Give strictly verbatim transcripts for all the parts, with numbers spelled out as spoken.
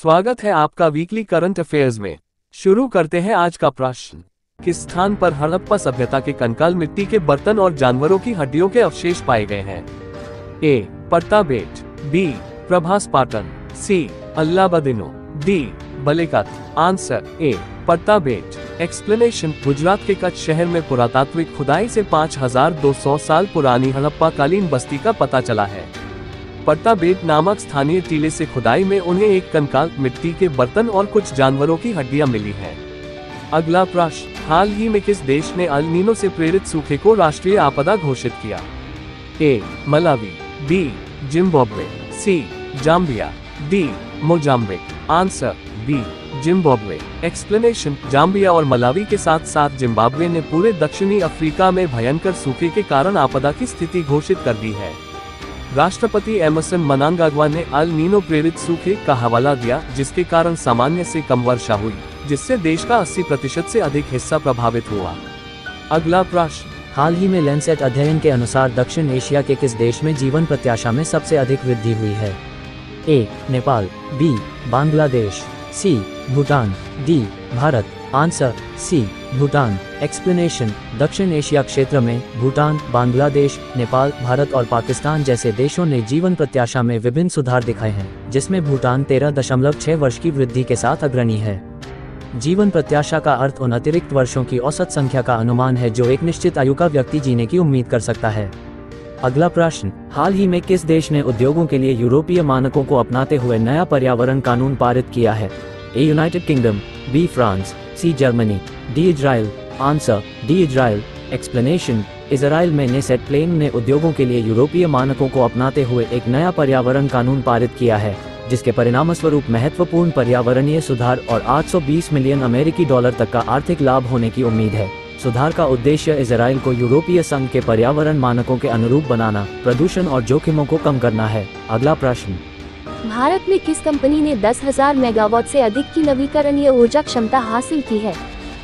स्वागत है आपका वीकली करंट अफेयर्स में। शुरू करते हैं आज का प्रश्न। किस स्थान पर हड़प्पा सभ्यता के कंकाल, मिट्टी के बर्तन और जानवरों की हड्डियों के अवशेष पाए गए हैं? A. Patta Bet, B. Prabhas Patan, C. अल्लाबदिनो, डी. बलेकत। Answer A. Patta Bet. Explanation. Gujarat के कच्छ शहर में पुरातात्विक खुदाई से पाँच हज़ार दो सौ साल पुरानी हड़प्पा कालीन बस्ती का पता चला है। पट्टा बेट नामक स्थानीय टीले से खुदाई में उन्हें एक कंकाल, मिट्टी के बर्तन और कुछ जानवरों की हड्डियां मिली हैं। अगला प्रश्न। हाल ही में किस देश ने अल नीनो से प्रेरित सूखे को राष्ट्रीय आपदा घोषित किया? A. Malawi, B. Zimbabwe, C. Zambia, D. Mozambique. Answer B. Zimbabwe. Explanation. Zambia और मलावी के साथ साथ जिम्बाब्वे ने पूरे दक्षिणी अफ्रीका में भयंकर सूखे के कारण आपदा की स्थिति घोषित कर दी है। राष्ट्रपति एमरसन मनांगाग्वा ने अल नीनो प्रेरित सूखे का हवाला दिया, जिसके कारण सामान्य से कम वर्षा हुई, जिससे देश का अस्सी प्रतिशत से अधिक हिस्सा प्रभावित हुआ। अगला प्रश्न। हाल ही में लैंसेट अध्ययन के अनुसार दक्षिण एशिया के किस देश में जीवन प्रत्याशा में सबसे अधिक वृद्धि हुई है? A. Nepal, B. Bangladesh, C. Bhutan, D. Bharat. Answer C. Bhutan. Explanation. दक्षिण एशिया क्षेत्र में भूटान, बांग्लादेश, नेपाल, भारत और पाकिस्तान जैसे देशों ने जीवन प्रत्याशा में विभिन्न सुधार दिखाए हैं, जिसमें भूटान तेरह दशमलव छह वर्ष की वृद्धि के साथ अग्रणी है। जीवन प्रत्याशा का अर्थ उन अतिरिक्त वर्षों की औसत संख्या का अनुमान है जो एक निश्चित आयु का व्यक्ति जीने की उम्मीद कर सकता है। अगला प्रश्न। हाल ही में किस देश ने उद्योगों के लिए यूरोपीय मानकों को अपनाते हुए नया पर्यावरण कानून पारित किया है? A. United Kingdom, B. France, C. Germany, D. Israel. Answer D. Israel. Explanation. Israel में नेसेट प्लेन ने उद्योगों के लिए यूरोपीय मानकों को अपनाते हुए एक नया पर्यावरण कानून पारित किया है, जिसके परिणामस्वरूप महत्वपूर्ण पर्यावरणीय सुधार और आठ सौ बीस मिलियन अमेरिकी डॉलर तक का आर्थिक लाभ होने की उम्मीद है। सुधार का उद्देश्य इजराइल को यूरोपीय संघ के पर्यावरण मानकों के अनुरूप बनाना, प्रदूषण और जोखिमों को कम करना है। अगला प्रश्न। भारत में किस कंपनी ने दस हज़ार मेगावाट से अधिक की नवीकरणीय ऊर्जा क्षमता हासिल की है?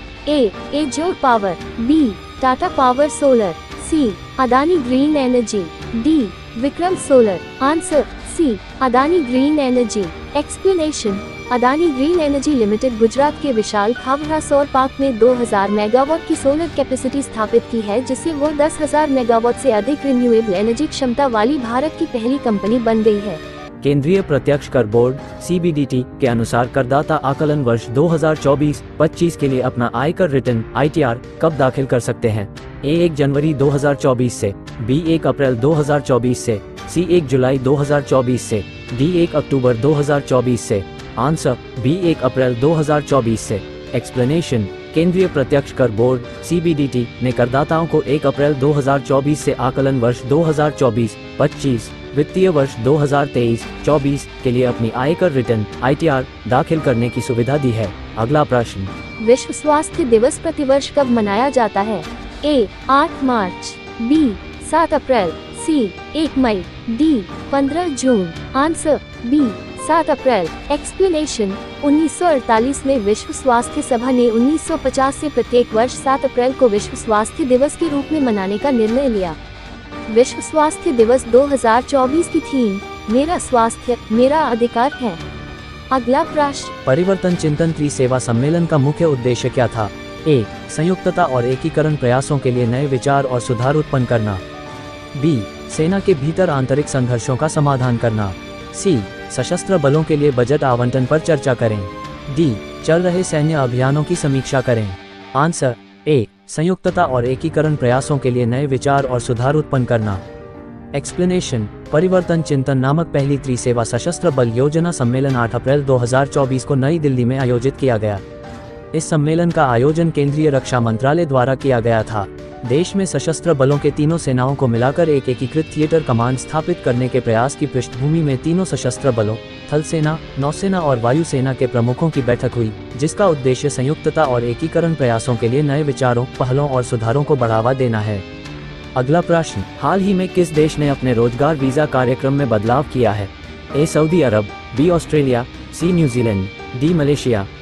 A. Azure power, B. Tata power solar, C. Adani green energy, D. Vikram solar. Answer C. Adani green energy. Explanation. Adani green energy limited Gujarat के विशाल खावड़ा सौर पार्क में दो हज़ार मेगावाट की सोलर कैपेसिटी स्थापित की है, जिससे वो दस हज़ार मेगावाट से अधिक रिन्यूएबल एनर्जी क्षमता वाली भारत की पहली कंपनी बन गई है। केंद्रीय प्रत्यक्ष कर board C B D T के अनुसार करदाता आकलन वर्ष दो हज़ार चौबीस पच्चीस के लिए अपना आयकर रिटर्न आई टी आर कब दाखिल कर सकते हैं? ए. एक जनवरी दो हज़ार चौबीस से, बी. एक अप्रैल दो हज़ार चौबीस से, सी. एक जुलाई दो हज़ार चौबीस से, डी. एक अक्टूबर दो हज़ार चौबीस से। Answer B. एक अप्रैल दो हज़ार चौबीस से। एक्सप्लेनेशन। केंद्रीय प्रत्यक्ष कर board C B D T ने करदाताओं को एक अप्रैल दो हज़ार चौबीस से आकलन वर्ष दो हज़ार चौबीस पच्चीस वित्तीय वर्ष दो हज़ार तेईस चौबीस के लिए अपनी आयकर रिटर्न आई टी आर दाखिल करने की सुविधा दी है। अगला प्रश्न। विश्व स्वास्थ्य दिवस प्रतिवर्ष कब मनाया जाता है? ए. आठ मार्च, बी. सात अप्रैल, सी. एक मई, डी. पंद्रह जून। Answer B. सात अप्रैल। एक्सप्लेनेशन। उन्नीस सौ अड़तालीस में विश्व स्वास्थ्य सभा ने उन्नीस सौ पचास से प्रत्येक वर्ष सात अप्रैल को विश्व स्वास्थ्य दिवस के रूप में मनाने का निर्णय लिया। विश्व स्वास्थ्य दिवस दो हज़ार चौबीस की थीम मेरा स्वास्थ्य मेरा अधिकार है। अगला प्रश्न। परिवर्तन चिंतन त्रिसेवा सम्मेलन का मुख्य उद्देश्य क्या था? ए. संयुक्तता और एकीकरण प्रयासों के लिए नए विचार और सुधार उत्पन्न करना, बी. सेना के भीतर आंतरिक संघर्षों का समाधान करना, सी. सशस्त्र बलों के लिए बजट आवंटन पर चर्चा करें, डी. चल रहे सैन्य अभियानों की समीक्षा करें। Answer A. संयुक्तता और एकीकरण प्रयासों के लिए नए विचार और सुधार उत्पन्न करना। एक्सप्लेनेशन। परिवर्तन चिंतन नामक पहली त्रिसेवा सशस्त्र बल योजना सम्मेलन आठ अप्रैल दो हज़ार चौबीस को नई दिल्ली में आयोजित किया गया। इस सम्मेलन का आयोजन केंद्रीय रक्षा मंत्रालय द्वारा किया गया था। देश में सशस्त्र बलों के तीनों सेनाओं को मिलाकर एक एकीकृत थिएटर कमांड स्थापित करने के प्रयास की पृष्ठभूमि में तीनों सशस्त्र बलों, थल सेना, नौसेना और वायुसेना के प्रमुखों की बैठक हुई, जिसका उद्देश्य संयुक्तता और एकीकरण प्रयासों के लिए नए विचारों, पहलों और सुधारों को बढ़ावा देना है। अगला प्रश्न। हाल ही में किस देश ने अपने रोजगार वीजा कार्यक्रम में बदलाव किया है? ए. सऊदी अरब, बी. ऑस्ट्रेलिया, सी. New Zealand, D. Malaysia.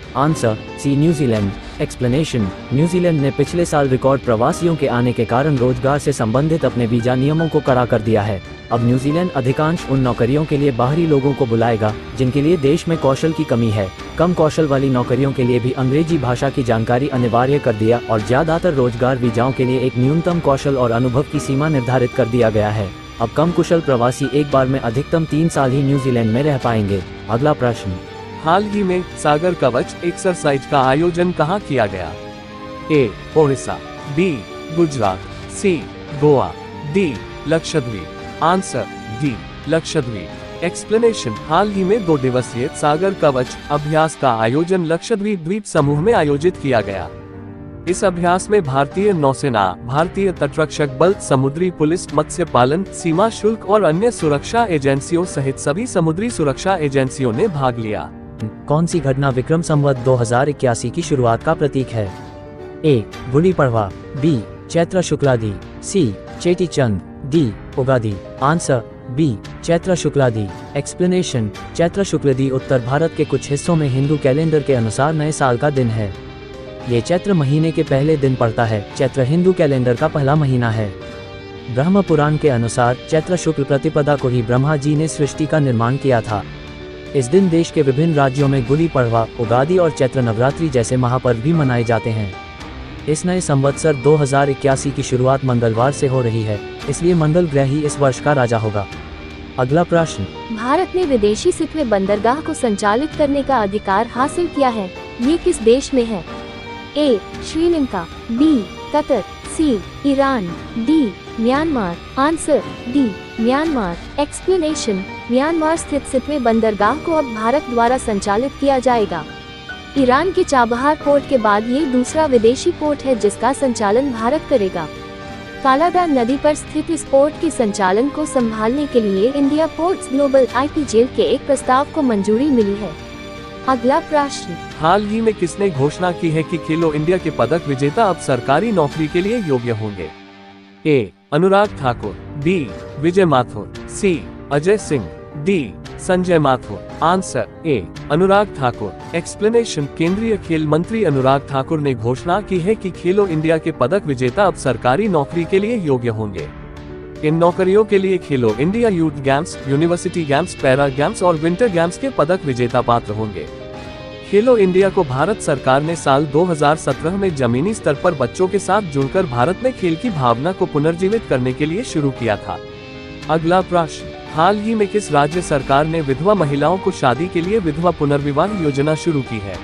Answer C New Zealand. Explanation, New Zealand ने पिछले साल रिकॉर्ड प्रवासियों के आने के कारण रोजगार से संबंधित अपने वीजा नियमों को कड़ा कर दिया है। अब न्यूजीलैंड अधिकांश उन नौकरियों के लिए बाहरी लोगों को बुलाएगा जिनके लिए देश में कौशल की कमी है। कम कौशल वाली नौकरियों के लिए भी अंग्रेजी भाषा की जानकारी अनिवार्य कर दिया और ज्यादातर रोजगार वीजाओं के लिए एक न्यूनतम कौशल और अनुभव की सीमा निर्धारित कर दिया गया है। अब कम कुशल प्रवासी एक बार में अधिकतम तीन साल ही न्यूजीलैंड में रह पाएंगे। अगला प्रश्न, हाल ही में सागर कवच एक्सरसाइज का आयोजन कहाँ किया गया? A Odisha, B Gujarat, C Goa, D Lakshadweep. Answer D Lakshadweep. Explanation, हाल ही में दो दिवसीय सागर कवच अभ्यास का आयोजन लक्षद्वीप द्वीप समूह में आयोजित किया गया। इस अभ्यास में भारतीय नौसेना, भारतीय तटरक्षक बल, समुद्री पुलिस, मत्स्य पालन, सीमा शुल्क और अन्य सुरक्षा एजेंसियों सहित सभी समुद्री सुरक्षा एजेंसियों ने भाग लिया। कौन सी घटना विक्रम संवत दो हजार इक्यासी की शुरुआत का प्रतीक है? A Gudi Padwa, B Chaitra Shukladi, C Cheti Chand, D Ugadi. Answer B Chaitra Shukladi. Explanation, Chaitra Shukladi उत्तर भारत के कुछ हिस्सों में हिंदू कैलेंडर के अनुसार नए साल का दिन है। ये चैत्र महीने के पहले दिन पड़ता है। चैत्र हिंदू कैलेंडर का पहला महीना है। ब्रह्म पुराण के अनुसार चैत्र शुक्ल प्रतिपदा को ही ब्रह्मा जी ने सृष्टि का निर्माण किया था। इस दिन देश के विभिन्न राज्यों में गुड़ी पड़वा, उगादि और चैत्र नवरात्रि जैसे महापर्व भी मनाए जाते हैं। इस नए संवत्सर दो हजार इक्यासी की शुरुआत मंगलवार से हो रही है, इसलिए मंगल ग्रह ही इस वर्ष का राजा होगा। अगला प्रश्न, भारत ने विदेशी सिक्वे बंदरगाह को संचालित करने का अधिकार हासिल किया है। ये किस देश में है? A Sri Lanka, B Qatar, C Iran, D Myanmar. Answer D Myanmar. Explanation, Myanmar स्थित सिक्वे बंदरगाह को अब भारत द्वारा संचालित किया जाएगा। ईरान के चाबहार पोर्ट के बाद ये दूसरा विदेशी पोर्ट है जिसका संचालन भारत करेगा। कालादान नदी पर स्थित इस पोर्ट के संचालन को संभालने के लिए इंडिया पोर्ट्स ग्लोबल आईपीजेल के एक प्रस्ताव को मंजूरी मिली है। अगला प्रश्न, हाल ही में किसने घोषणा की है कि खेलो इंडिया के पदक विजेता अब सरकारी नौकरी के लिए योग्य होंगे? A Anurag Thakur, B Vijay Mathur, C Ajay Singh, D Sanjay Mathur. Answer A Anurag Thakur. Explanation, केंद्रीय खेल मंत्री अनुराग ठाकुर ने घोषणा की है कि खेलो इंडिया के पदक विजेता अब सरकारी नौकरी के लिए योग्य होंगे। इन नौकरियों के लिए Khelo India youth games, university games, para games और विंटर गेम्स के पदक विजेता पात्र होंगे। खेलो इंडिया को भारत सरकार ने साल दो हजार सत्रह में जमीनी स्तर पर बच्चों के साथ जुड़कर भारत में खेल की भावना को पुनर्जीवित करने के लिए शुरू किया था। अगला प्रश्न, हाल ही में किस राज्य सरकार ने विधवा महिलाओं को शादी के लिए विधवा पुनर्विवाह योजना शुरू की है?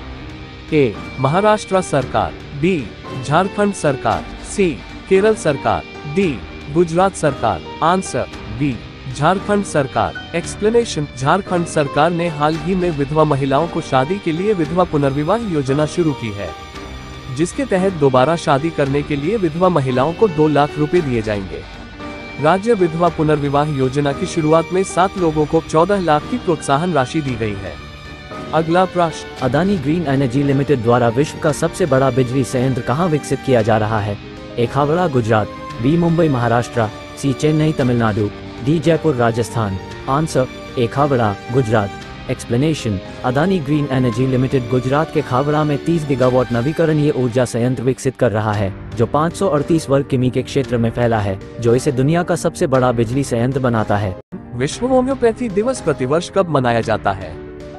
ए महाराष्ट्र सरकार, बी झारखंड सरकार, सी केरल सरकार, डी गुजरात सरकार। आंसर बी झारखंड सरकार। एक्सप्लेनेशन, झारखंड सरकार ने हाल ही में विधवा महिलाओं को शादी के लिए विधवा पुनर्विवाह योजना शुरू की है, जिसके तहत दोबारा शादी करने के लिए विधवा महिलाओं को दो लाख रुपए दिए जाएंगे। राज्य विधवा पुनर्विवाह योजना की शुरुआत में सात लोगों को चौदह लाख की प्रोत्साहन राशि दी गई है। अगला प्रश्न, अदानी ग्रीन एनर्जी लिमिटेड द्वारा विश्व का सबसे बड़ा बिजली संयंत्र कहाँ विकसित किया जा रहा है? A Howrah Gujarat, B Mumbai Maharashtra, C Chennai Tamil Nadu, D Jaipur Rajasthan. Answer A Howrah Gujarat. Explanation, Adani green energy limited Gujarat के खावड़ा में तीस गीगावाट नवीकरणीय ऊर्जा संयंत्र विकसित कर रहा है, जो पाँच सौ अड़तीस वर्ग किमी के क्षेत्र में फैला है, जो इसे दुनिया का सबसे बड़ा बिजली संयंत्र बनाता है। विश्व होम्योपैथी दिवस प्रतिवर्ष कब मनाया जाता है?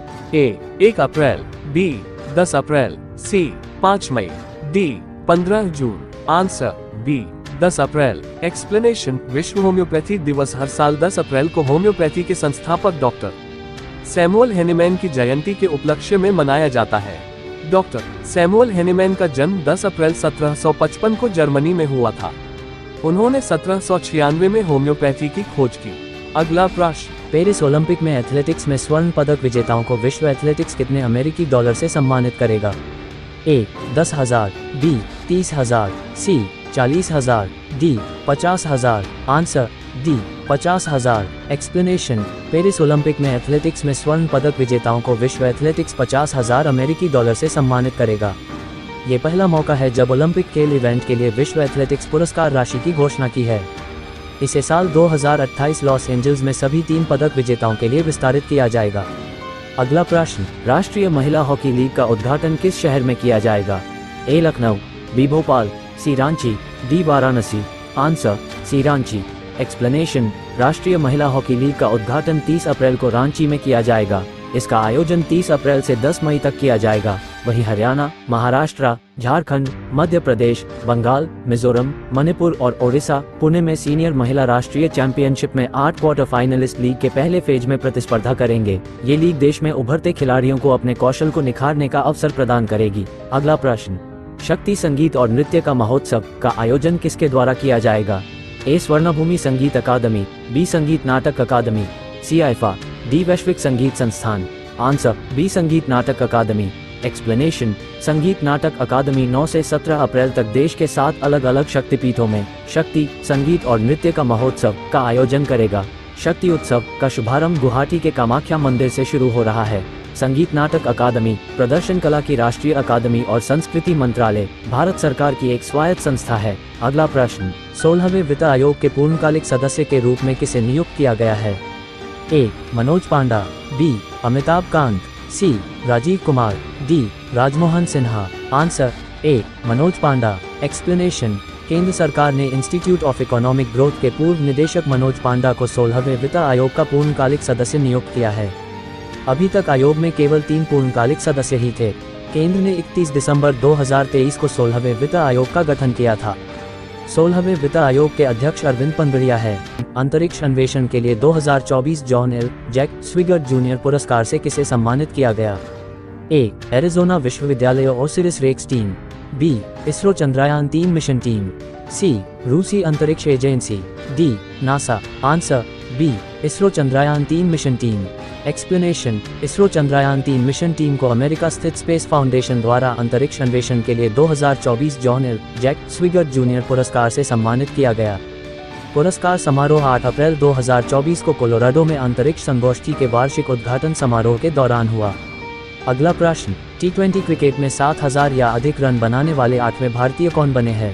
ए एक अप्रैल, बी दस अप्रैल, सी पाँच मई, डी पंद्रह जून। आंसर बी दस अप्रैल। एक्सप्लेनेशन, विश्व होम्योपैथी दिवस हर साल दस अप्रैल को होम्योपैथी के संस्थापक डॉक्टर सैमुअल हेनिमैन की जयंती के उपलक्ष्य में मनाया जाता है। डॉक्टर सैमुअल हेनिमैन का जन्म दस अप्रैल सत्रह सौ पचपन को जर्मनी में हुआ था। उन्होंने सत्रह सौ छियानवे में होम्योपैथी की खोज की। अगला प्रश्न, पेरिस ओलंपिक में एथलेटिक्स में स्वर्ण पदक विजेताओं को विश्व एथलेटिक्स कितने अमेरिकी डॉलर से सम्मानित करेगा? ए दस हजार, बी तीस हजार, सी चालीस हजार, डी पचास हजार। आंसर डी पचास हजार। एक्सप्लेनेशन, पेरिस ओलंपिक में एथलेटिक्स में स्वर्ण पदक विजेताओं को विश्व एथलेटिक्स पचास हजार अमेरिकी डॉलर से सम्मानित करेगा। ये पहला मौका है जब ओलंपिक खेल इवेंट के लिए विश्व एथलेटिक्स पुरस्कार राशि की घोषणा की है। इसे साल दो हजार अट्ठाईस लॉस एंजल्स में सभी तीन पदक विजेताओं के लिए विस्तारित किया जाएगा। अगला प्रश्न, राष्ट्रीय महिला हॉकी लीग का उद्घाटन किस शहर में किया जाएगा? A Lucknow, B Bhopal, C Ranchi, D Varanasi. Answer, C Ranchi. Explanation, राष्ट्रीय महिला हॉकी लीग का उद्घाटन तीस अप्रैल को रांची में किया जाएगा। इसका आयोजन तीस अप्रैल से दस मई तक किया जाएगा। वहीं हरियाणा, महाराष्ट्र, झारखंड, मध्य प्रदेश, बंगाल, मिजोरम, मणिपुर और ओडिशा पुणे में सीनियर महिला राष्ट्रीय चैंपियनशिप में आठ क्वार्टर फाइनलिस्ट लीग के पहले फेज में प्रतिस्पर्धा करेंगे। ये लीग देश में उभरते खिलाड़ियों को अपने कौशल को निखारने का अवसर प्रदान करेगी। अगला प्रश्न, शक्ति संगीत और नृत्य का महोत्सव का आयोजन किसके द्वारा किया जाएगा? ए स्वर्णभूमि संगीत अकादमी, बी संगीत नाटक अकादमी, सी आईफा, डी वैश्विक संगीत संस्थान। आंसर, बी संगीत नाटक अकादमी। एक्सप्लेनेशन, संगीत नाटक अकादमी नौ से सत्रह अप्रैल तक देश के सात अलग अलग शक्तिपीठों में शक्ति, संगीत और नृत्य का महोत्सव का आयोजन करेगा। शक्ति उत्सव का शुभारंभ गुवाहाटी के कामाख्या मंदिर से शुरू हो रहा है। संगीत नाटक अकादमी प्रदर्शन कला की राष्ट्रीय अकादमी और संस्कृति मंत्रालय भारत सरकार की एक स्वायत्त संस्था है। अगला प्रश्न, सोलहवें वित्त आयोग के पूर्णकालिक सदस्य के रूप में किसे नियुक्त किया गया है? A Manoj Panda, B Amitabh Kant, C Rajiv Kumar, D Rajmohan Sinha. Answer, A Manoj Panda. Explanation, केंद्र सरकार ने इंस्टीट्यूट ऑफ इकोनॉमिक ग्रोथ के पूर्व निदेशक मनोज पांडा को सोलहवें वित्त आयोग का पूर्णकालिक सदस्य नियुक्त किया है। अभी तक आयोग में केवल तीन पूर्णकालिक सदस्य ही थे। केंद्र ने इकतीस दिसंबर दो हज़ार तेईस को सोलहवें वित्त आयोग का गठन किया था। सोलहवें वित्त आयोग के अध्यक्ष अरविंद पंगड़िया है। अंतरिक्ष अन्वेषण के लिए दो हज़ार चौबीस John L Jack Swigert junior पुरस्कार से किसे सम्मानित किया गया? ए एरिजोना विश्वविद्यालय Osiris Rex team, B ISRO Chandrayaan तीन मिशन टीम, सी रूसी अंतरिक्ष agency, D NASA. Answer, B ISRO Chandrayaan तीन mission team. Explanation, ISRO Chandrayaan तीन मिशन टीम को अमेरिका स्थित स्पेस फाउंडेशन द्वारा अंतरिक्ष अन्वेषण के लिए दो हज़ार चौबीस John L Jack Swigert junior पुरस्कार से सम्मानित किया गया। पुरस्कार समारोह आठ अप्रैल दो हज़ार चौबीस को कोलोराडो में अंतरिक्ष संगोष्ठी के वार्षिक उद्घाटन समारोह के दौरान हुआ। अगला प्रश्न, टी ट्वेंटी क्रिकेट में सात हज़ार या अधिक रन बनाने वाले आठवें भारतीय कौन बने हैं?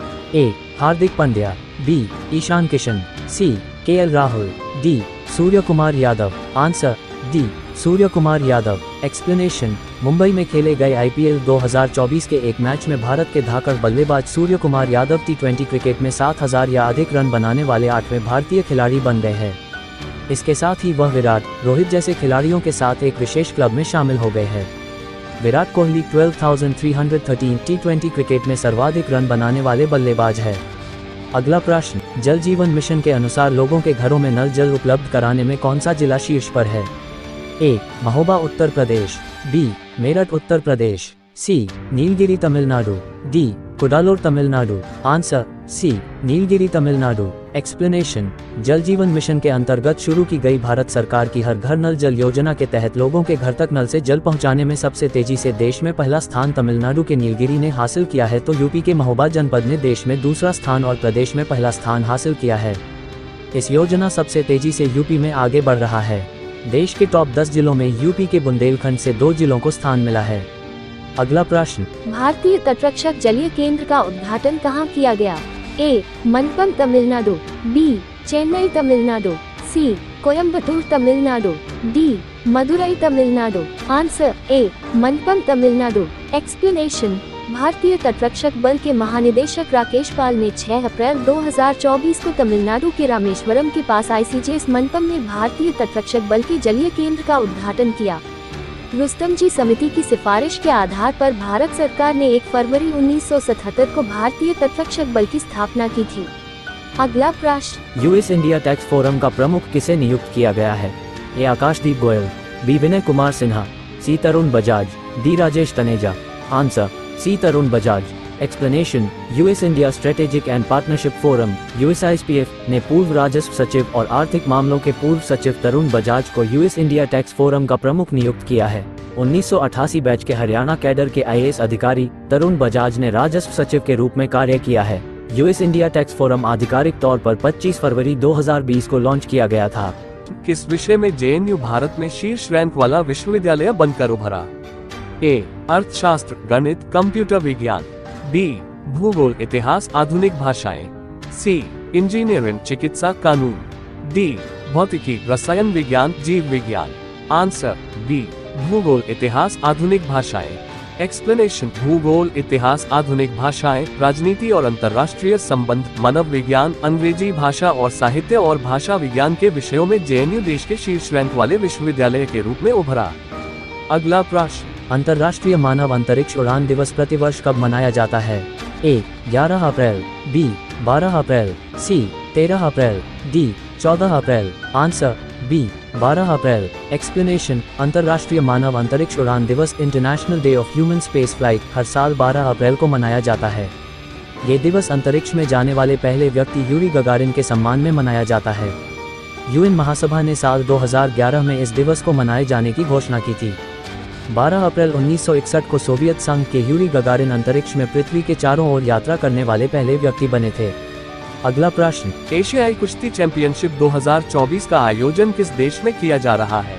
A Hardik Pandya, B Ishan Kishan, C K L Rahul, D Surya Kumar Yadav. Answer, D Surya Kumar Yadav. Explanation, Mumbai में खेले गए आई पी एल दो हज़ार चौबीस के एक मैच में भारत के धाकड़ बल्लेबाज Surya Kumar Yadav T twenty cricket में सात हज़ार या अधिक रन बनाने वाले आठवें भारतीय खिलाड़ी बन गए हैं। इसके साथ ही वह विराट, रोहित जैसे खिलाड़ियों के साथ एक विशेष क्लब में शामिल हो गए हैं। विराट कोहली बारह हज़ार तीन सौ तेरह टी ट्वेंटी क्रिकेट में सर्वाधिक रन बनाने वाले बल्लेबाज है। अगला प्रश्न, जल जीवन मिशन के अनुसार लोगों के घरों में नल जल उपलब्ध कराने में कौन सा जिला शीर्ष पर है? A Mahoba Uttar Pradesh, B Meerut Uttar Pradesh, C Nilgiri Tamil Nadu, D Cuddalore Tamil Nadu. Answer, C Nilgiri Tamil Nadu. Explanation, Jal Jeevan mission के अंतर्गत शुरू की गई भारत सरकार की हर घर नल जल योजना के तहत लोगों के घर तक नल से जल पहुंचाने में सबसे तेजी से देश में पहला स्थान तमिलनाडु के नीलगिरी ने हासिल किया है, तो यूपी के महोबा जनपद ने देश में दूसरा स्थान और प्रदेश में पहला स्थान हासिल किया है। इस योजना सबसे तेजी से यूपी में आगे बढ़ रहा है। देश के टॉप दस जिलों में यूपी के बुंदेलखंड से दो जिलों को स्थान मिला है। अगला प्रश्न, भारतीय तटरक्षक जलीय केंद्र का उद्घाटन कहाँ किया गया? A Mandapam Tamil Nadu, B Chennai Tamil Nadu, C Coimbatore Tamil Nadu, D Madurai Tamil Nadu. Answer, A Mandapam Tamil Nadu. Explanation, भारतीय तटरक्षक बल के महानिदेशक राकेश पाल ने छह अप्रैल दो हज़ार चौबीस को तमिलनाडु के रामेश्वरम के पास आईसीजेएस मनपम में भारतीय तटरक्षक बल के जलीय केंद्र का उद्घाटन किया। रुस्तम जी समिति की सिफारिश के आधार पर भारत सरकार ने एक फरवरी उन्नीस सौ सतहत्तर को भारतीय तटरक्षक बल की स्थापना की थी। अगला प्रश्न, यूएस इंडिया टैक्स फोरम का प्रमुख किसे नियुक्त किया गया है? A Akashdeep Goyal, B Vinay Kumar Sinha, C Tarun Bajaj, D Rajesh Taneja. Answer, C Tarun Bajaj. Explanation, US India strategic and partnership forum USISPF ने पूर्व राजस्व सचिव और आर्थिक मामलों के पूर्व सचिव तरुण बजाज को यूएस इंडिया टैक्स फोरम का प्रमुख नियुक्त किया है। उन्नीस सौ अठासी बैच के हरियाणा कैडर के आईएएस अधिकारी तरुण बजाज ने राजस्व सचिव के रूप में कार्य किया है। यूएस इंडिया टैक्स फोरम आधिकारिक तौर पर पच्चीस फरवरी दो हज़ार बीस को लॉन्च किया गया था। किस विषय में जेएनयू भारत में शीर्ष रैंक वाला विश्वविद्यालय बनकर उभरा? ए अर्थशास्त्र, गणित, कंप्यूटर विज्ञान, बी भूगोल, इतिहास, आधुनिक भाषाएं, सी इंजीनियरिंग, चिकित्सा, कानून, डी भौतिकी, रसायन विज्ञान, जीव विज्ञान। आंसर बी भूगोल इतिहास आधुनिक भाषाएं। एक्सप्लेनेशन। भूगोल इतिहास आधुनिक भाषाएं, राजनीति और अंतर्राष्ट्रीय संबंध, मानव विज्ञान, अंग्रेजी भाषा और साहित्य और भाषा विज्ञान के विषयों में जे एन यू देश के शीर्ष रैंक वाले विश्वविद्यालय के रूप में उभरा। अगला प्रश्न। अंतर्राष्ट्रीय मानव अंतरिक्ष उड़ान दिवस प्रतिवर्ष कब मनाया जाता है? ए ग्यारह अप्रैल, बी बारह अप्रैल, सी तेरह अप्रैल, डी चौदह अप्रैल। आंसर बी बारह अप्रैल। एक्सप्लेनेशन। अंतर्राष्ट्रीय मानव अंतरिक्ष उड़ान दिवस international day of human space flight हर साल बारह अप्रैल को मनाया जाता है। ये दिवस अंतरिक्ष में जाने वाले पहले व्यक्ति यूरी गगारिन के सम्मान में मनाया जाता है। यूएन महासभा ने साल दो हज़ार ग्यारह में इस दिवस को मनाए जाने की घोषणा की थी। बारह अप्रैल उन्नीस सौ इकसठ को सोवियत संघ के यूरी गगारिन अंतरिक्ष में पृथ्वी के चारों ओर यात्रा करने वाले पहले व्यक्ति बने थे। अगला प्रश्न। एशियाई कुश्ती चैंपियनशिप दो हज़ार चौबीस का आयोजन किस देश में किया जा रहा है?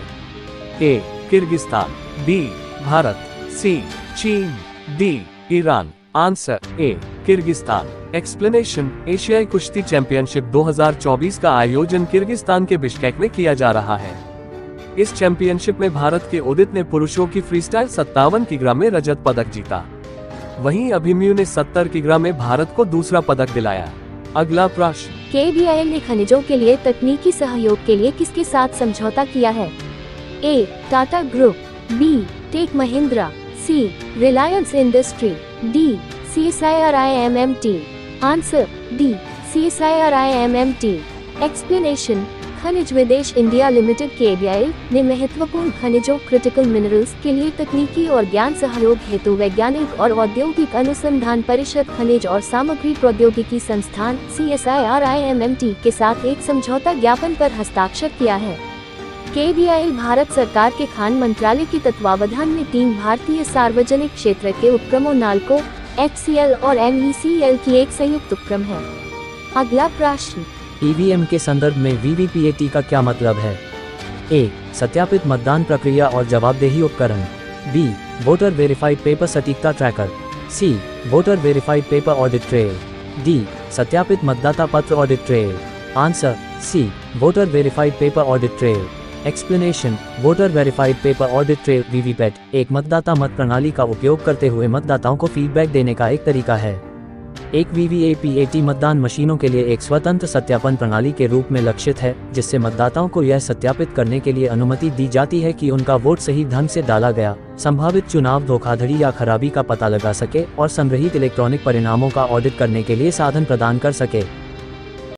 A Kyrgyzstan, B Bharat, C चीन, D Iran. Answer A Kyrgyzstan. Explanation. एशियाई कुश्ती चैंपियनशिप दो हज़ार चौबीस का आयोजन किर्गिस्तान के बिश्केक में किया जा रहा है। इस चैंपियनशिप में भारत के उदित ने पुरुषों की फ्रीस्टाइल सत्तावन किग्रा में रजत पदक जीता। वहीं अभिमन्यु ने सत्तर किग्रा में भारत को दूसरा पदक दिलाया। अगला प्रश्न। के बी आई एल ने खनिजों के लिए तकनीकी सहयोग के लिए किसके साथ समझौता किया है? A Tata group, B Tech Mahindra, C Reliance industry, D C S I R I M M T. Answer D C S I R I M M T. Explanation. Khanij Videsh India limited K B I L ने महत्वपूर्ण खनिजों critical minerals के लिए तकनीकी और ज्ञान सहयोग हेतु वैज्ञानिक और औद्योगिक अनुसंधान परिषद खनिज और सामग्री प्रौद्योगिकी संस्थान C S I R I M M T के साथ एक समझौता ज्ञापन पर हस्ताक्षर किया है। के बी आई एल भारत सरकार के खान मंत्रालय के तत्वावधान में तीन भारतीय सार्वजनिक क्षेत्र के उपक्रमों नाल्को, एच सी एल और एम ई सी एल की एक संयुक्त उपक्रम है। अगला प्रश्न। ई वी एम के संदर्भ में V V P A T का क्या मतलब है? ए सत्यापित मतदान प्रक्रिया और जवाबदेही उपकरण, बी वोटर वेरीफाइड पेपर सटीकता tracker, C voter verified paper audit trail, D सत्यापित मतदाता पत्र audit trail. Answer C voter verified paper audit trail. Explanation. Voter verified paper audit trail V V PAT एक मतदाता मत प्रणाली का उपयोग करते हुए मतदाताओं को फीडबैक देने का एक तरीका है। एक V V P A T मतदान मशीनों के लिए एक स्वतंत्र सत्यापन प्रणाली के रूप में लक्षित है, जिससे मतदाताओं को यह सत्यापित करने के लिए अनुमति दी जाती है कि उनका वोट सही ढंग से डाला गया, संभावित चुनाव धोखाधड़ी या खराबी का पता लगा सके और संग्रहीत इलेक्ट्रॉनिक परिणामों का ऑडिट करने के लिए साधन प्रदान कर सके।